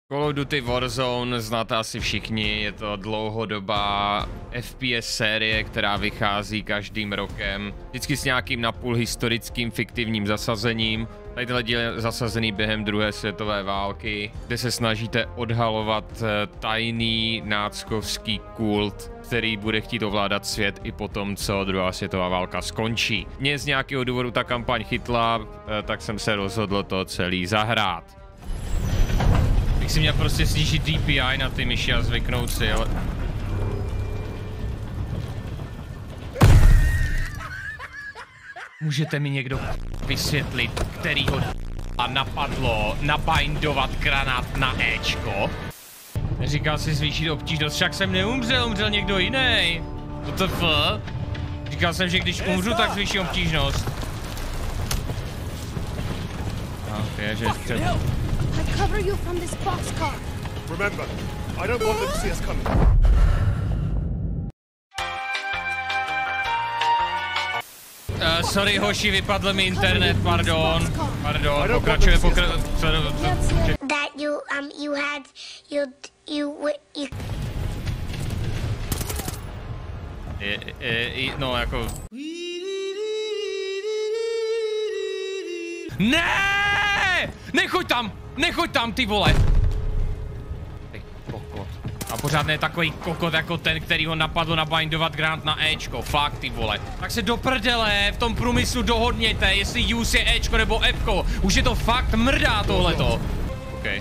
Call of Duty Warzone znáte asi všichni, je to dlouhodobá FPS série, která vychází každým rokem. Vždycky s nějakým napůl historickým fiktivním zasazením. Tady tyhle díl je zasazený během druhé světové války, kde se snažíte odhalovat tajný náckovský kult, který bude chtít ovládat svět i po tom, co druhá světová válka skončí. Mě z nějakého důvodu ta kampaň chytla, tak jsem se rozhodl to celý zahrát. Bych si měl prostě snížit DPI na ty myši a zvyknout si, ale... Můžete mi někdo vysvětlit, kterýho napadlo nabindovat granát na Ečko? Říkal si zvýšit obtížnost, však jsem neumřel, umřel někdo jiný. WTF? Říkal jsem, že když umřu, tak zvýším obtížnost. Takže třeba... Cover you from this boxcar. Remember, I don't want them to see us coming. Sorry hoši, vypadl mi internet, pardon. Pardon, pokračuje. That you had No jako... Ne! Nechoď tam, ty vole! Ty kokot. A pořád ne takový kokot jako ten, který ho napadlo nabindovat granát na Ečko. Fakt, ty vole. Tak se do prdele v tom průmyslu dohodněte, jestli use je Ečko nebo Fko. Už je to fakt mrdá tohleto. OK.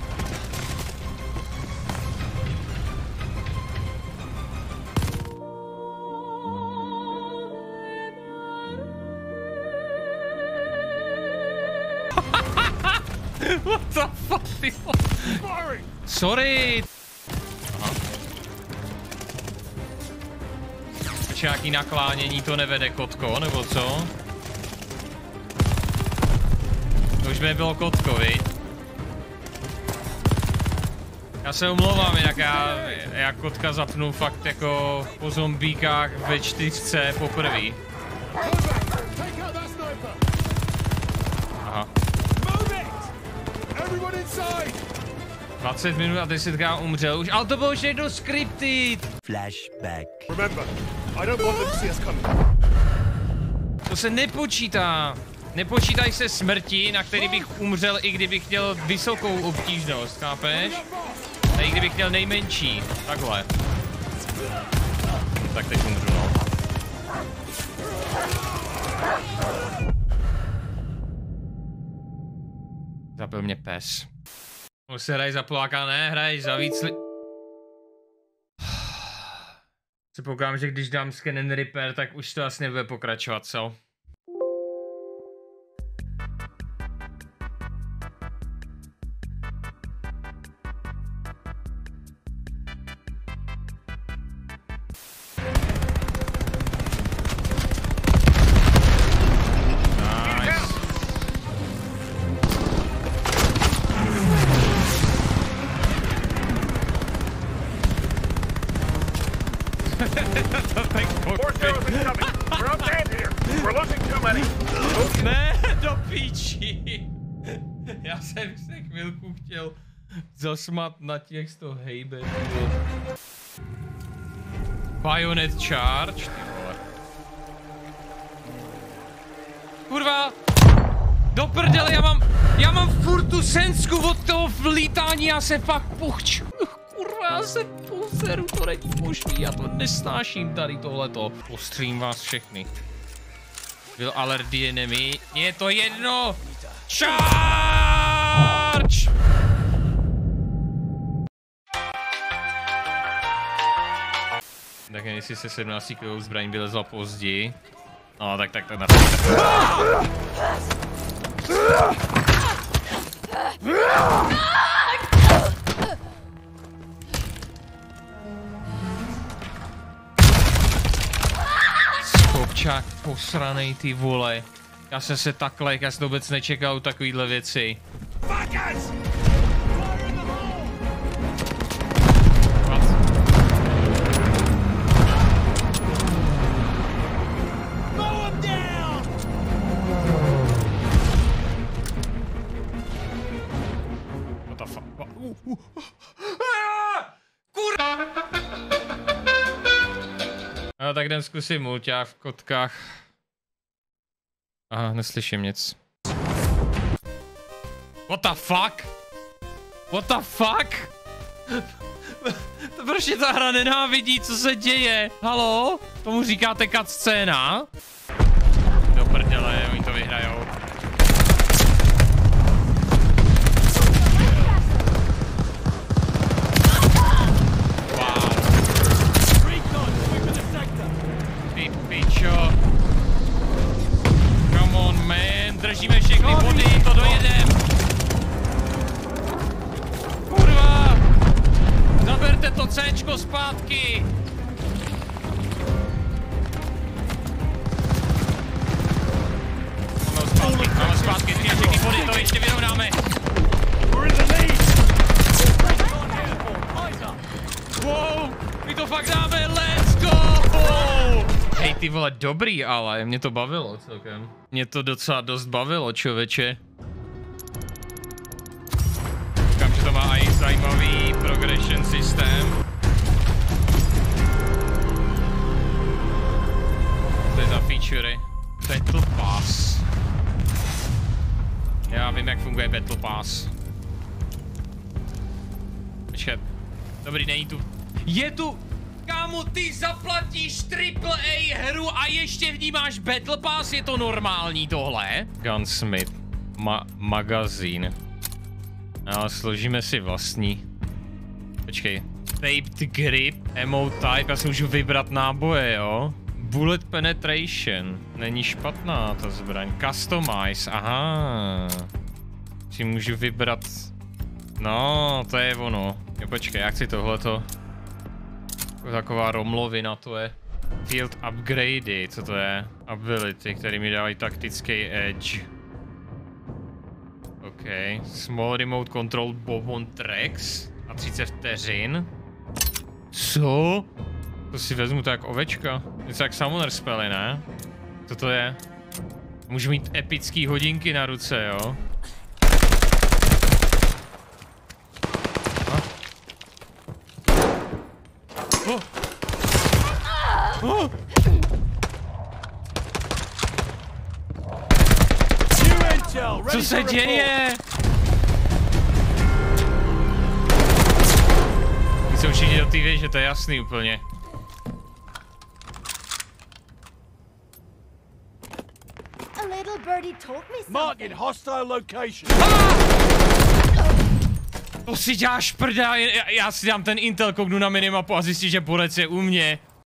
What the fuck, ty vole? Sorry! Aha. Ještě nějaký naklánění to nevede, kotko, nebo co? To už by bylo kotko, viď? Já se omlouvám, jinak já kotka zapnu fakt jako po zombíkách ve 4 poprvé. Aha. 20 minut a 10krát umřel už, ale to bylo už někdo scripted. Flashback. Remember, I don't want them to see us coming. To se nepočítá. Nepočítají se smrti, na který bych umřel, i kdybych měl vysokou obtížnost, chápeš? A i kdybych měl nejmenší. Takhle. Tak teď umřu, no. Zabil mě pes. Už se hraj za Poláka, ne, hraj za víc Se poukám, že když dám scan and repair, tak už to asi nebude pokračovat, co? Ne, do píči. Já jsem se chvilku chtěl zasmat na těch 100 hejbe. Bayonet charge, ty vole. Kurva! Do prdele, já mám furt tu sensku od toho vlítání, já se fakt puchču. Kurva, já se poseru, to není možný, já to nesnáším tady tohleto. Postřím vás všechny. Byl alert the enemy. Je to jedno! Charge! Tak jestli se 17 kg zbraň vylezla později. No tak na Skopčák posranej, ty vole. Já jsem se takhle, já jsem vůbec nečekal takovýhle věci. What the fuck? Kurva! No tak jdem zkusit mulťák v kotkách. Aha, neslyším nic. What the fuck? What the fuck? Proč ta hra nenávidí, co se děje? Halo? Tomu říkáte cutscéna? Do prdele, oni to vyhrajou. Wow. Ty pičo. Come on, man. Držíme všechny body, to dojedem. Kurva. Zaberte to Cčko zpátky. Máme zpátky, ty všechny body, to ještě vyrovnáme. Wow, my to fakt dáme, let's go! Hej ty vole, dobrý, ale mě to bavilo celkem. Mě to docela dost bavilo, člověče. Říkám, že to má i zajímavý progression systém. To je za featurey. Battle Pass. Já vím, jak funguje Battle Pass. Počkat. Dobrý, není tu. Je tu! Kámo, ty zaplatíš AAA hru a ještě v ní máš Battle Pass? Je to normální tohle? Gunsmith. Magazín. Ale složíme si vlastní. Počkej. Taped grip. Ammo type. Já si můžu vybrat náboje, jo? Bullet penetration. Není špatná ta zbraň. Customize. Aha. Si můžu vybrat. No, to je ono. Jo, počkej, jak si tohleto. Taková romlovina to je. Field upgradey, co to je? Ability, které mi dávají taktický edge. OK. Small remote control bow on tracks. A 30 vteřin. Co? To si vezmu tak ovečka. Něco jak summoner spely, ne? Co to je? Můžu mít epický hodinky na ruce, jo? Oh. Oh. Co se děje? Jsou všichni do té věže, to je jasný úplně. Marking hostile location. To si děláš prda, já si dám ten intel, kouknu na minimapu a zjistím, že borec je u mě.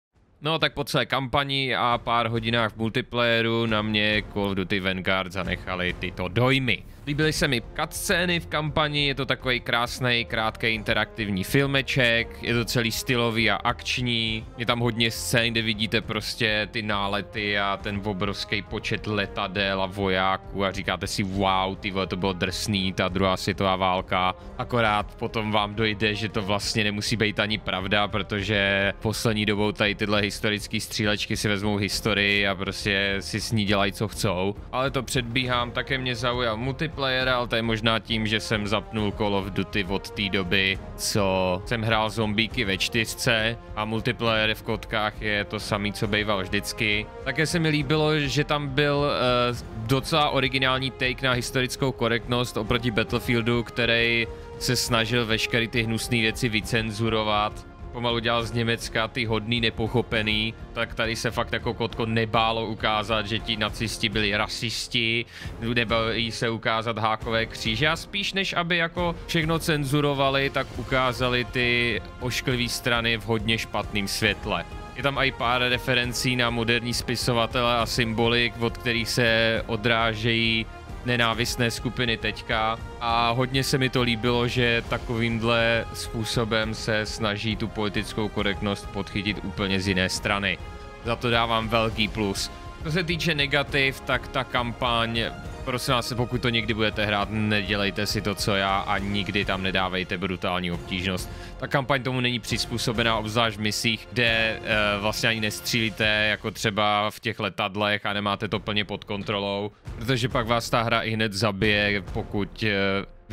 No tak po celé kampani a pár hodinách v multiplayeru na mě Call of Duty Vanguard zanechali tyto dojmy. Líbily se mi cutscény v kampani, je to takový krásný, krátký interaktivní filmeček, je to celý stylový a akční, je tam hodně scén, kde vidíte prostě ty nálety a ten obrovský počet letadel a vojáků a říkáte si wow, ty vole, to bylo drsný, ta druhá světová válka, akorát potom vám dojde, že to vlastně nemusí být ani pravda, protože poslední dobou tady tyhle historické střílečky si vezmou historii a prostě si s ní dělají co chcou, ale to předbíhám, také mě zaujal multiplayer, ale to je možná tím, že jsem zapnul Call of Duty od té doby, co jsem hrál zombíky ve 4 a multiplayer v kotkách je to samý, co býval vždycky. Také se mi líbilo, že tam byl docela originální take na historickou korektnost oproti Battlefieldu, který se snažil veškeré ty hnusné věci vycenzurovat. Pomalu dělal z Německa ty hodný nepochopený, tak tady se fakt jako kotko nebálo ukázat, že ti nacisti byli rasisti, nebáli se ukázat hákové kříže a spíš než aby jako všechno cenzurovali, tak ukázali ty ošklivé strany v hodně špatném světle. Je tam i pár referencí na moderní spisovatele a symbolik, od kterých se odrážejí nenávistné skupiny teďka a hodně se mi to líbilo, že takovýmhle způsobem se snaží tu politickou korektnost podchytit úplně z jiné strany. Za to dávám velký plus. Co se týče negativ, tak ta kampaň, prosím vás, pokud to někdy budete hrát, nedělejte si to, co já a nikdy tam nedávejte brutální obtížnost. Ta kampaň tomu není přizpůsobená, obzvlášť v misích, kde vlastně ani nestřílíte, jako třeba v těch letadlech a nemáte to plně pod kontrolou, protože pak vás ta hra i hned zabije, pokud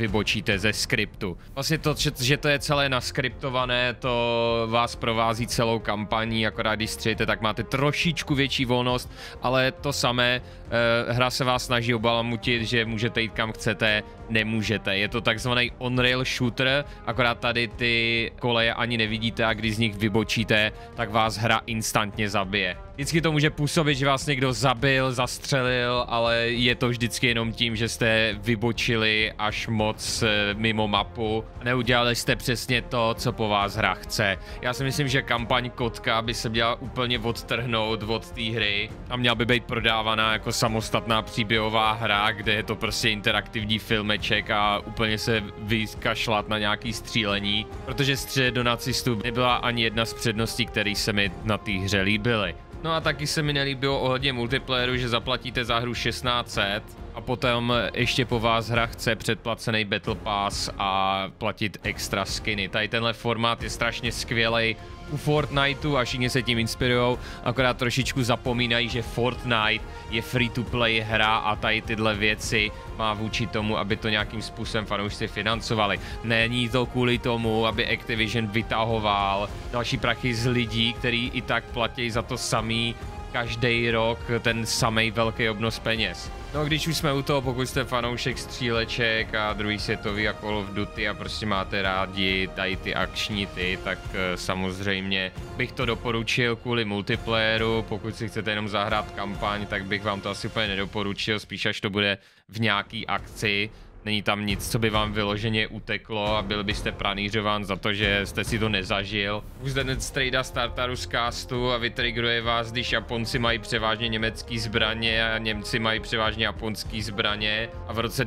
vybočíte ze skriptu. Vlastně to, že to je celé naskriptované, to vás provází celou kampaní, akorát když střílíte, tak máte trošičku větší volnost, ale to samé, hra se vás snaží obalamutit, že můžete jít kam chcete, nemůžete. Je to takzvaný on-rail shooter, akorát tady ty koleje ani nevidíte a když z nich vybočíte, tak vás hra instantně zabije. Vždycky to může působit, že vás někdo zabil, zastřelil, ale je to vždycky jenom tím, že jste vybočili až moc mimo mapu. Neudělali jste přesně to, co po vás hra chce. Já si myslím, že kampaň Kotka by se měla úplně odtrhnout od té hry a měla by být prodávaná jako samostatná příběhová hra, kde je to prostě interaktivní filmeček a úplně se vykašlat na nějaký střílení, protože střelit do nacistů nebyla ani jedna z předností, které se mi na té hře líbily. No a taky se mi nelíbilo ohledně multiplayeru, že zaplatíte za hru 1600 a potom ještě po vás hra chce předplacený Battle Pass a platit extra skiny. Tady tenhle formát je strašně skvělej u Fortniteu a všichni se tím inspirujou, akorát trošičku zapomínají, že Fortnite je free-to-play hra a tady tyhle věci má vůči tomu, aby to nějakým způsobem fanoušci financovali. Není to kvůli tomu, aby Activision vytahoval další prachy z lidí, kteří i tak platí za to samý každý rok ten samej velký obnos peněz. No když už jsme u toho, pokud jste fanoušek stříleček a druhý světový a Call of Duty a prostě máte rádi tady ty akční tak samozřejmě bych to doporučil kvůli multiplayeru. Pokud si chcete jenom zahrát kampaň, tak bych vám to asi úplně nedoporučil, spíš až to bude v nějaký akci. Není tam nic, co by vám vyloženě uteklo a byl byste pranýřován za to, že jste si to nezažil. Už zde net strejda startaru z castu a vytrigruje vás, když Japonci mají převážně německé zbraně a Němci mají převážně japonské zbraně. A v roce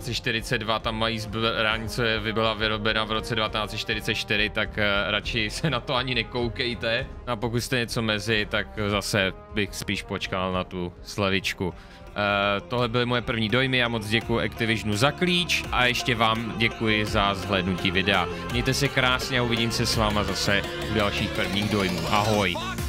1942 tam mají zbraň, co byla vyrobena v roce 1944, tak radši se na to ani nekoukejte. A pokud jste něco mezi, tak zase bych spíš počkal na tu slevičku. Tohle byly moje první dojmy, já moc děkuji Activisionu za klíč a ještě vám děkuji za zhlédnutí videa. Mějte se krásně a uvidím se s váma zase u dalších prvních dojmů. Ahoj!